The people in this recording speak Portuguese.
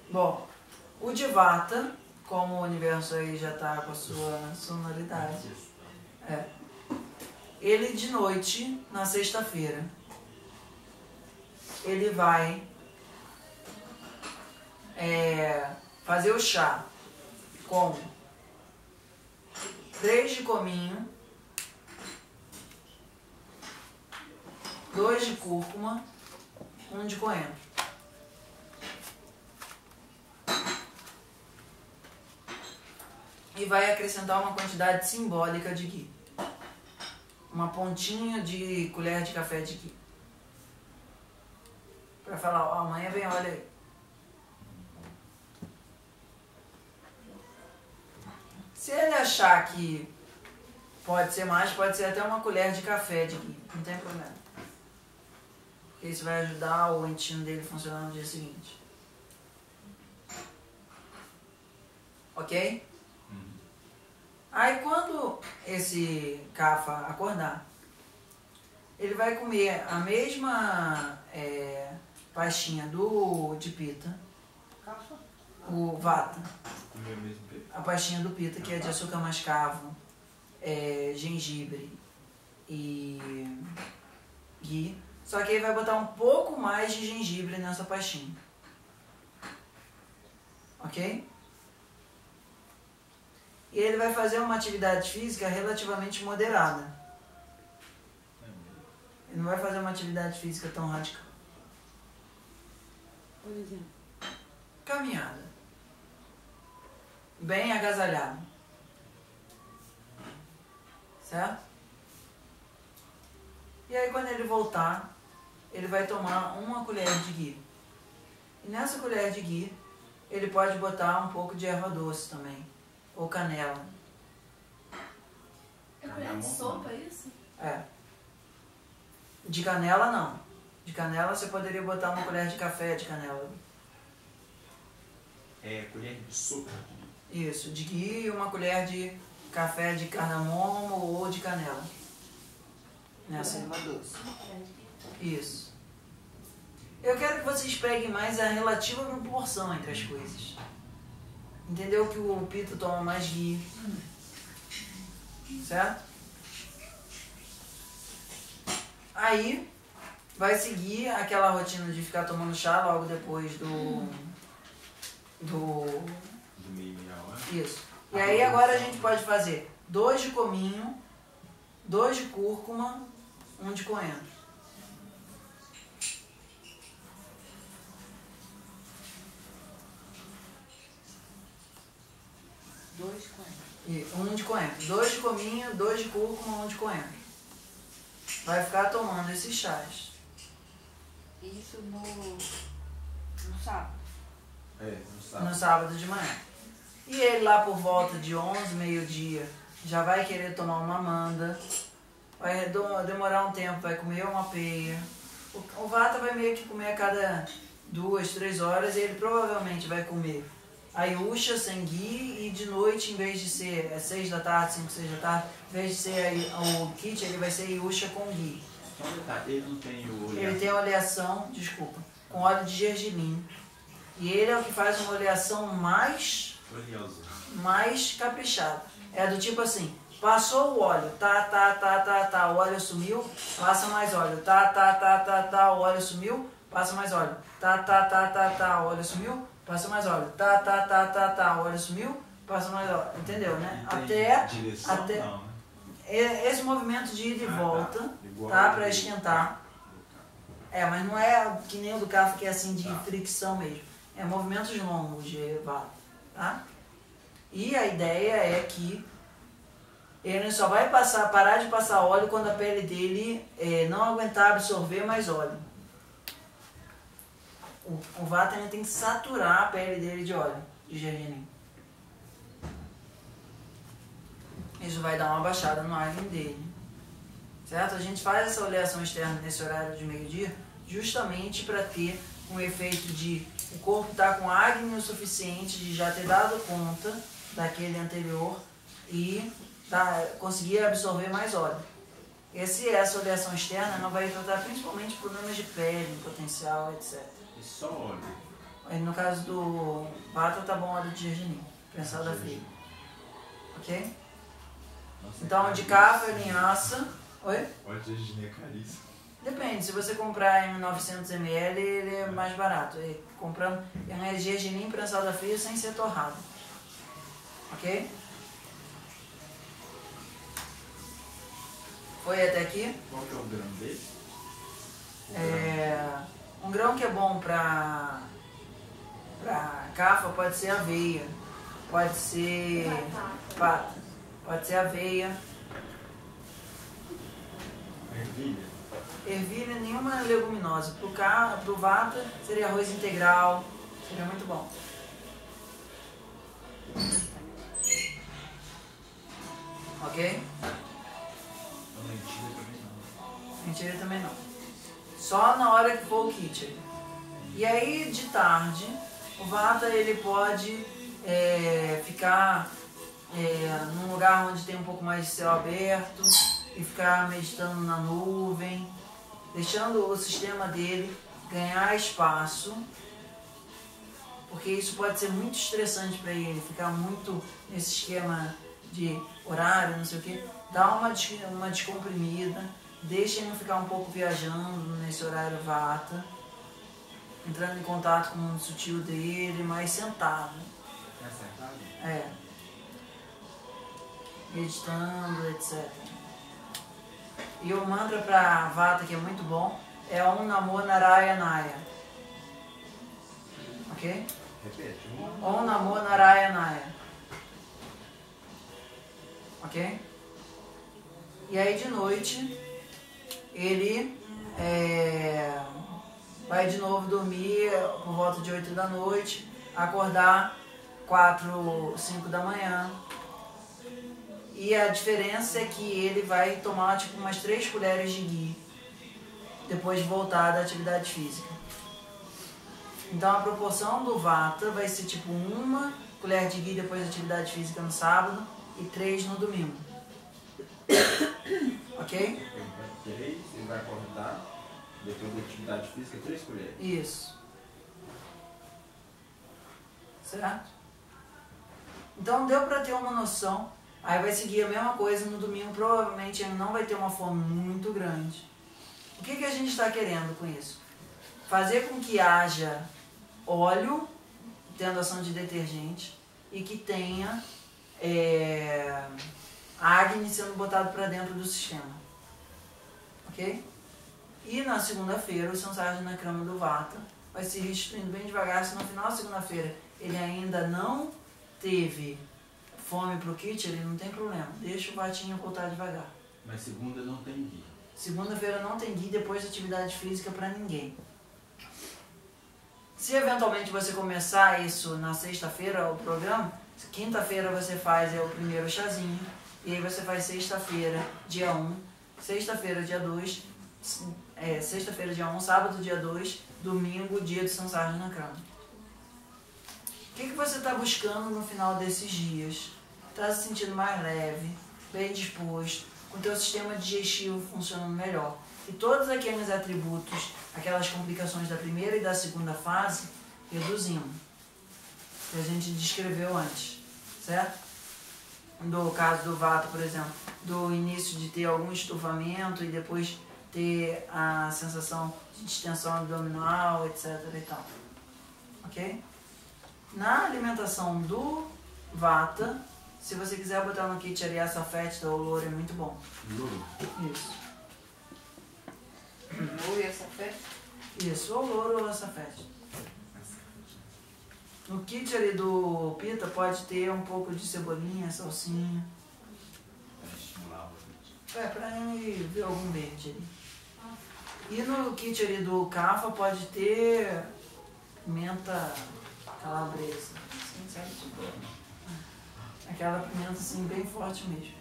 Bom, o de Vata, como o universo aí já está com a sua sonoridade, ele de noite, na sexta-feira, ele vai fazer o chá com 3 de cominho, 2 de cúrcuma, 1 de coentro. E vai acrescentar uma quantidade simbólica de ghee. Uma pontinha de colher de café de ghee. Para falar, ó, amanhã vem, olha aí. Se ele achar que pode ser mais, pode ser até uma colher de café de ghee. Não tem problema. Porque isso vai ajudar o intestino dele a funcionar no dia seguinte. Ok? Aí quando esse Kapha acordar, ele vai comer a mesma pastinha de Pitta, o Vata, a pastinha do Pitta, que é de açúcar mascavo, gengibre e ghee, só que ele vai botar um pouco mais de gengibre nessa pastinha. Ok? E ele vai fazer uma atividade física relativamente moderada. Ele não vai fazer uma atividade física tão radical. Por exemplo? Caminhada. Bem agasalhado. Certo? E aí quando ele voltar, ele vai tomar uma colher de ghee. E nessa colher de ghee, ele pode botar um pouco de erva doce também. Ou canela. É colher de sopa, isso? É. De canela, não. De canela, você poderia botar uma colher de café de canela. Colher de sopa. Isso, de ghee e uma colher de café de cardamomo ou de canela. Nessa erva doce. Isso. Eu quero que vocês peguem mais a relativa proporção entre as coisas. Entendeu que o Pitta toma mais ghee. Certo? Aí vai seguir aquela rotina de ficar tomando chá logo depois do meia hora. Isso. E aí agora a gente pode fazer 2 de cominho, 2 de cúrcuma, 1 de coentro. E 1 de coentro. 2 de cominho, 2 de cúrcuma, 1 de coentro. Vai ficar tomando esses chás. Isso no sábado? No sábado. No sábado de manhã. E ele lá por volta de 11, meio-dia, já vai querer tomar uma manda. Vai demorar um tempo, vai comer uma peia. O Vata vai meio que comer a cada 2, 3 horas e ele provavelmente vai comer a Yusha sem ghee e de noite, em vez de ser 6 da tarde, 5, 6 da tarde, em vez de ser o kit, ele vai ser Yusha com ghee. Só um detalhe, ele não tem o oleação. Ele tem oleação, desculpa, com óleo de gergelim. E ele é o que faz uma oleação mais caprichada. É do tipo assim, passou o óleo, o óleo sumiu, passa mais óleo, o óleo sumiu, passa mais óleo, o óleo sumiu, passa mais óleo, o óleo sumiu, passa mais óleo, entendeu, né? Até não, né? Esse movimento de ida e volta, tá? Para esquentar. Mas não é que nem o do Kapha, que é assim de fricção mesmo. É movimentos longos de Vata, tá? E a ideia é que ele só vai parar de passar óleo quando a pele dele não aguentar absorver mais óleo. O Vata tem que saturar a pele dele de óleo, de gergelim. Isso vai dar uma baixada no Agni dele. Certo? A gente faz essa oleação externa nesse horário de meio-dia justamente para ter um efeito de o corpo estar com Agni o suficiente de já ter dado conta daquele anterior e conseguir absorver mais óleo. Essa oleação externa não vai tratar principalmente problemas de pele, potencial, etc. E só óleo? Aí no caso do Vata tá bom óleo de gergelim, prensado a frio. Ok? Nossa, Então de Kapha, linhaça. Oi? Óleo de gergelim é caríssimo. Depende, se você comprar em 900 ml, ele é mais barato. E comprando é gergelim prensado a frio sem ser torrado. Ok? Foi até aqui? Qual que é o grão dele? Um grão que é bom para Kapha pode ser aveia, pode ser pata, pode ser aveia. Ervilha? Ervilha, nenhuma leguminosa. Pro Vata seria arroz integral, seria muito bom. Ok? Lentilha também não. Mentira também não. Só na hora que for o kit. E aí de tarde, o Vata ele pode ficar num lugar onde tem um pouco mais de céu aberto e ficar meditando na nuvem, deixando o sistema dele ganhar espaço, porque isso pode ser muito estressante para ele, ficar muito nesse esquema de horário, não sei o que. Dá uma descomprimida, deixa ele ficar um pouco viajando nesse horário Vata, entrando em contato com o mundo sutil dele, mas sentado. É sentado? É. Meditando, etc. E o mantra para Vata, que é muito bom, é Om Namo Narayanaya. Ok? Repete. Om Namo Narayanaya. Ok? E aí de noite, ele vai de novo dormir por volta de 8 da noite, acordar 4, 5 da manhã. E a diferença é que ele vai tomar tipo umas 3 colheres de ghee depois de voltar da atividade física. Então a proporção do Vata vai ser tipo 1 colher de ghee depois da atividade física no sábado e 3 no domingo. Ok? 3, ele vai acordar depois da atividade física, 3 colheres. Isso. Certo? Então deu para ter uma noção. Aí vai seguir a mesma coisa no domingo, provavelmente ele não vai ter uma fome muito grande. O que a gente está querendo com isso? Fazer com que haja óleo, tendo ação de detergente, e que tenha Agni sendo botado para dentro do sistema. Ok? E na segunda-feira, o Sansarjana Krama do Vata vai se restituindo bem devagar. Se no final da segunda-feira ele ainda não teve fome pro kit, ele não tem problema. Deixa o vatinho voltar devagar. Mas segunda não tem guia. Segunda-feira não tem guia depois de atividade física para ninguém. Se eventualmente você começar isso na sexta-feira, o programa, quinta-feira você faz o primeiro chazinho, e aí você faz sexta-feira, dia 1, sexta-feira, dia 2, sexta-feira, dia 1, sábado, dia 2, domingo, dia do Sansarjana Krama. O que você está buscando no final desses dias? Está se sentindo mais leve, bem disposto, com o teu sistema digestivo funcionando melhor. E todos aqueles atributos, aquelas complicações da primeira e da segunda fase, reduzindo. Que a gente descreveu antes, certo? No caso do Vata, por exemplo, do início de ter algum estufamento e depois ter a sensação de distensão abdominal, etc. e tal. Ok? Na alimentação do Vata, se você quiser botar no kit Ariasa Fett da Olor, é muito bom. Louro? Isso. Louro e essa festa? Isso, ou louro ou açafete. No kit ali do Pita pode ter um pouco de cebolinha, salsinha. Para estimular o apetite. Pra ele ver algum verde ali. E no kit ali do Kapha pode ter pimenta calabresa. Assim, sabe? Tipo, aquela pimenta assim bem forte mesmo.